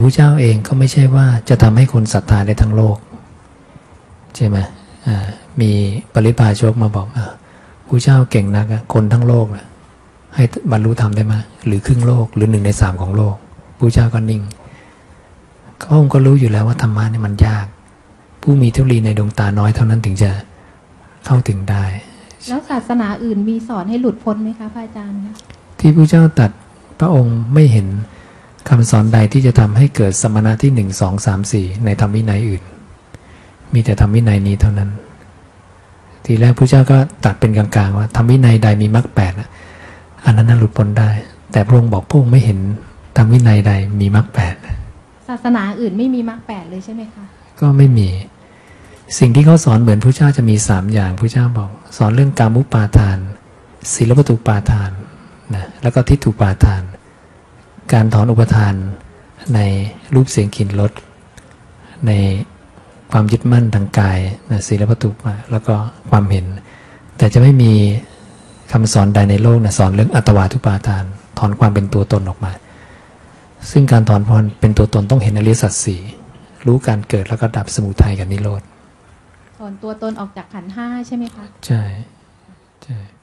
ระเจ้าเองก็ไม่ใช่ว่าจะทำให้คนศรัทธาได้ทั้งโลกใช่ไหมมีปริพาชกมาบอกพระเจ้าเก่งนักคนทั้งโลกให้บรรลุธรรมได้ไหมหรือครึ่งโลกหรือ1 ใน 3ของโลกพระเจ้าก็นิ่งพระองค์ก็รู้อยู่แล้วว่าธรรมะนี่มันยากผู้มีเทคโนโลยีในดวงตาน้อยเท่านั้นถึงจะเข้าถึงได้แล้วศาสนาอื่นมีสอนให้หลุดพ้นไหมคะพระอาจารย์คะที่พระเจ้าตรัสพระองค์ไม่เห็นคำสอนใดที่จะทำให้เกิดสมณะที่1 2 3 4ในธรรมวินัยอื่นมีแต่ธรรมวินัยนี้เท่านั้นทีแรกพระเจ้าก็ตัดเป็นกลางๆว่าธรรมวินัยใดมีมรรค8อันนั้นหลุดพ้นได้แต่พระองค์บอกพระองค์ไม่เห็นธรรมวินัยใดมีมรรค8 ศาสนาอื่นไม่มีมรรค8เลยใช่ไหมคะก็ไม่มีสิ่งที่เขาสอนเหมือนพระเจ้าจะมี3อย่างพระเจ้าบอกสอนเรื่องกามุปาทานศีลวัตถุปาทานนะแล้วก็ทิฏฐุปาทานการถอนอุปทานในรูปเสียงกลิ่นรสในความยึดมั่นทางกายนะศีลวัตถุแล้วก็ความเห็นแต่จะไม่มีคำสอนใดในโลกนะสอนเรื่องอัตวาทุปาทานถอนความเป็นตัวตนออกมาซึ่งการถอนความเป็นตัวตนต้องเห็นอริยสัจสี่รู้การเกิดแล้วก็ดับสมุทัยกับนิโรธถอนตัวตนออกจากขันธ์5ใช่ไหมคะใช่